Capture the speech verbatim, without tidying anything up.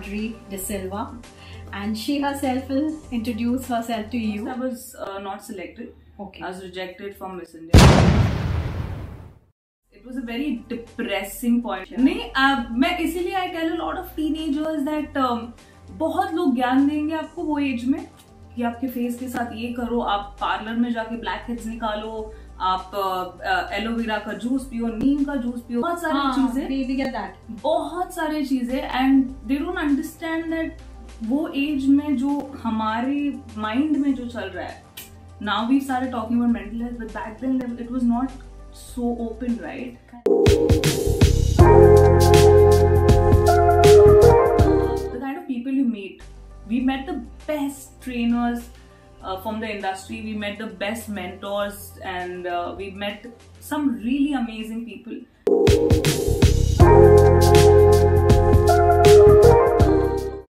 Audrey D'Silva, and she herself will introduce herself to you. I was uh, not selected. Okay. I was rejected from Miss India. It was a very depressing point. नहीं, uh, मैं इसीलिए I tell a lot of teenagers that um, बहुत लोग ज्ञान देंगे आपको वो age में कि आपके फेस के साथ ये करो, आप पार्लर में जाके ब्लैक हेड्स निकालो, आप एलोवेरा का जूस पियो, नीम का जूस पियो, बहुत सारी चीजें, बहुत सारी चीजें, and they don't understand that वो एज में जो हमारे माइंड में जो चल रहा है. Now we started talking about mental health, but back then it was not so open, right? The kind of people you meet. We met the best trainers uh, from the industry. We met the best mentors, and uh, we met some really amazing people.